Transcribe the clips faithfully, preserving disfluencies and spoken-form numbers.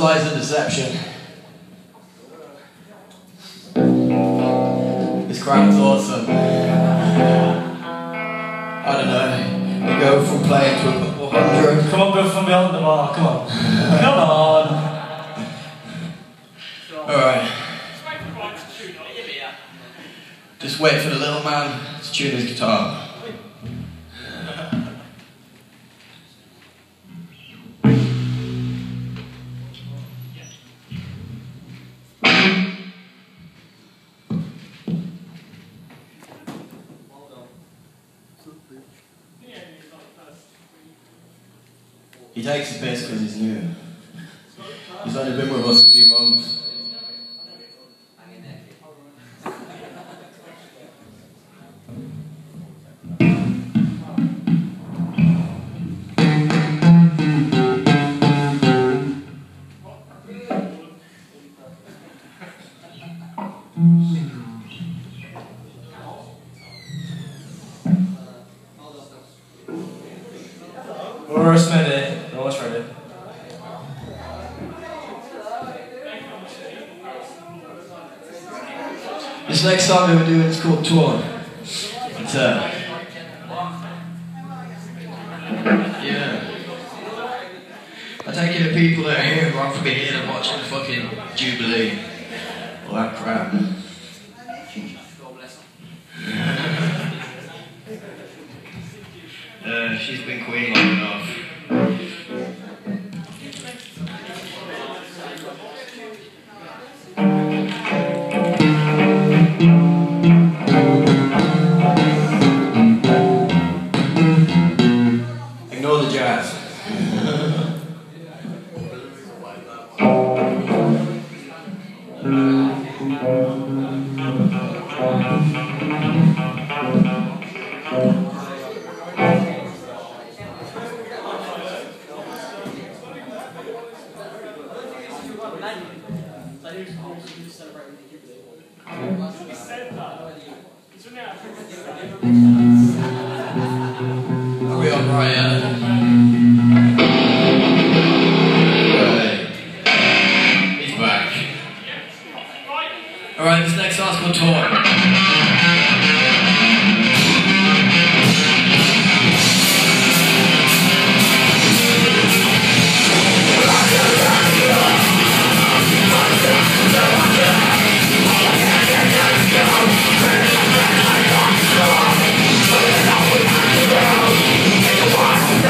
Lies and Deception. This crowd's awesome. I don't know, we go from playing to a couple hundred. Come on, go from beyond the bar, come on. Come on! Alright. Just wait for the little man to tune his guitar. He takes the piss because he's new. He's only been with us a few months. We're almost ready. We're almost ready. This next song that we're doing is called Torn. It's uh yeah. I take it the people that are here who aren't from here and watching the fucking Jubilee. All that crap. Uh, she's been queen long enough. Ignore the jazz. Are we on right yet? Right. He's back. Alright, this next song's called Torn. Wow.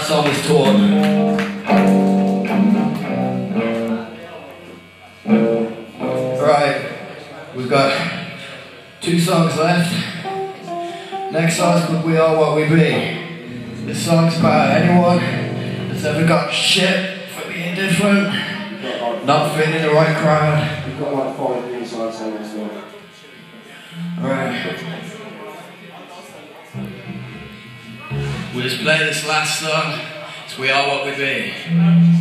song is Torn. Right, we've got two songs left. Next song's called We Are What We Be. This song's about anyone that's ever got shit for being different, not fitting in the right crowd. We've got like five inside songs as well. Alright. We'll just play this last song. It's We Are What We Be.